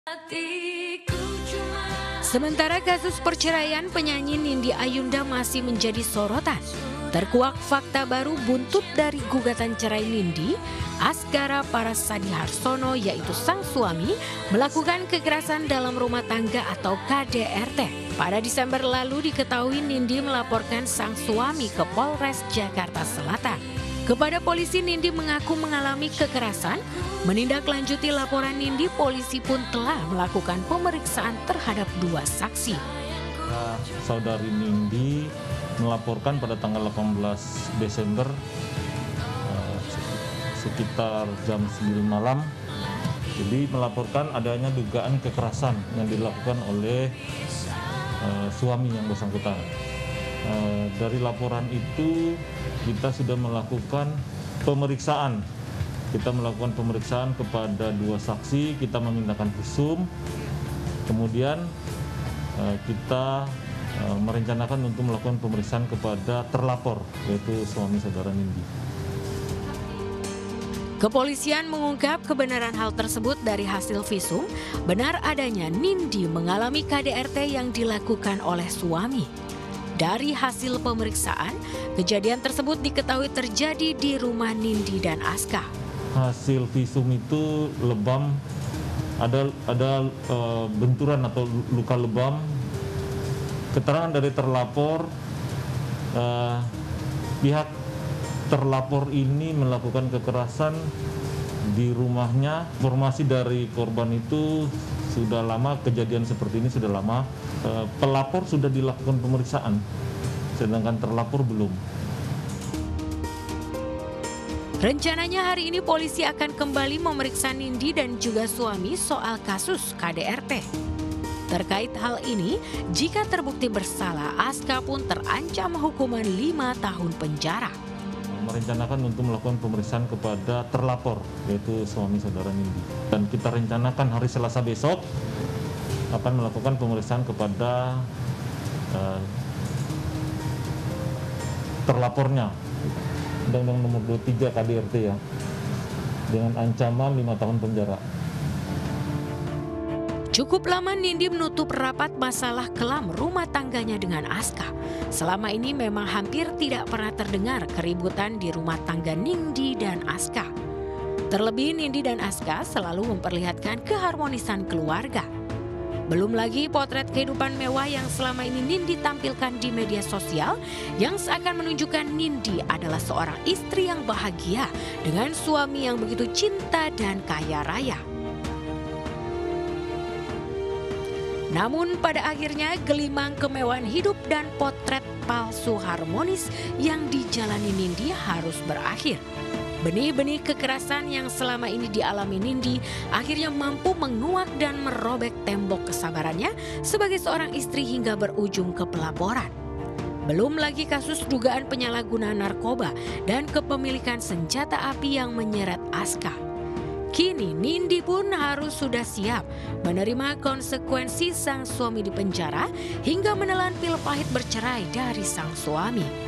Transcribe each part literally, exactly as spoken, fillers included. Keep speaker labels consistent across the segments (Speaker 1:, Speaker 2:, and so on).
Speaker 1: Sementara kasus perceraian penyanyi Nindi Ayunda masih menjadi sorotan. Terkuak fakta baru buntut dari gugatan cerai Nindi, Asgara Parasadi Harsono yaitu sang suami melakukan kekerasan dalam rumah tangga atau K D R T. Pada Desember lalu diketahui Nindi melaporkan sang suami ke Polres Jakarta Selatan. Kepada polisi, Nindi mengaku mengalami kekerasan. Menindaklanjuti laporan Nindi, polisi pun telah melakukan pemeriksaan terhadap dua saksi.
Speaker 2: Nah, saudari Nindi melaporkan pada tanggal delapan belas Desember eh, sekitar jam sembilan malam. Jadi melaporkan adanya dugaan kekerasan yang dilakukan oleh eh, suami yang bersangkutan. Eh, dari laporan itu kita sudah melakukan pemeriksaan. Kita melakukan pemeriksaan kepada dua saksi, kita memintakan visum, kemudian eh, kita eh, merencanakan untuk melakukan pemeriksaan kepada terlapor, yaitu suami saudara Nindi.
Speaker 1: Kepolisian mengungkap kebenaran hal tersebut dari hasil visum, benar adanya Nindi mengalami K D R T yang dilakukan oleh suami. Dari hasil pemeriksaan, kejadian tersebut diketahui terjadi di rumah Nindi dan Aska.
Speaker 2: Hasil visum itu lebam, ada ada e, benturan atau luka lebam. Keterangan dari terlapor, e, pihak terlapor ini melakukan kekerasan di rumahnya. Informasi dari korban itu sudah lama, kejadian seperti ini sudah lama. E, pelapor sudah dilakukan pemeriksaan, sedangkan terlapor belum.
Speaker 1: Rencananya hari ini polisi akan kembali memeriksa Nindi dan juga suami soal kasus K D R T. Terkait hal ini, jika terbukti bersalah, Aska pun terancam hukuman lima tahun penjara.
Speaker 2: Merencanakan untuk melakukan pemeriksaan kepada terlapor, yaitu suami saudara Nindi. Dan kita rencanakan hari Selasa besok akan melakukan pemeriksaan kepada uh, terlapornya. Undang-Undang nomor dua puluh tiga K D R T ya, dengan ancaman lima tahun penjara.
Speaker 1: Cukup lama Nindi menutup rapat masalah kelam rumah tangganya dengan Aska. Selama ini memang hampir tidak pernah terdengar keributan di rumah tangga Nindi dan Aska. Terlebih Nindi dan Aska selalu memperlihatkan keharmonisan keluarga. Belum lagi potret kehidupan mewah yang selama ini Nindi tampilkan di media sosial yang seakan menunjukkan Nindi adalah seorang istri yang bahagia dengan suami yang begitu cinta dan kaya raya. Namun pada akhirnya gelimang kemewahan hidup dan potret palsu harmonis yang dijalani Nindi harus berakhir. Benih-benih kekerasan yang selama ini dialami Nindi akhirnya mampu menguak dan merobek tembok kesabarannya sebagai seorang istri hingga berujung ke pelaporan. Belum lagi kasus dugaan penyalahgunaan narkoba dan kepemilikan senjata api yang menyeret Aska. Kini Nindi pun harus sudah siap menerima konsekuensi sang suami di penjara hingga menelan pil pahit bercerai dari sang suami.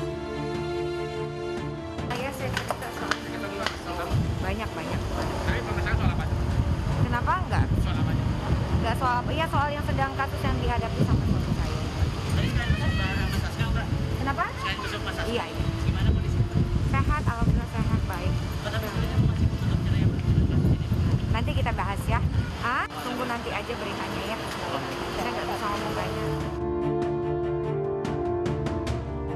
Speaker 3: Banyak-banyak. Tapi pemeriksaan soal apa? Kenapa enggak? Soal apa? Enggak soal apa? Iya soal yang sedang kasus yang dihadapi sama suami saya.
Speaker 4: Tadi kan besok Mas Aska enggak?
Speaker 3: Kenapa?
Speaker 4: Selain besok Mas Aska.
Speaker 3: Iya, iya.
Speaker 4: Gimana kondisi?
Speaker 3: Sehat, alhamdulillah sehat, baik.
Speaker 4: Tapi sebenarnya masih tutup cerai apa?
Speaker 3: Nanti kita bahas ya. Ah, tunggu nanti aja beritanya ya. Kita nggak bisa ngomong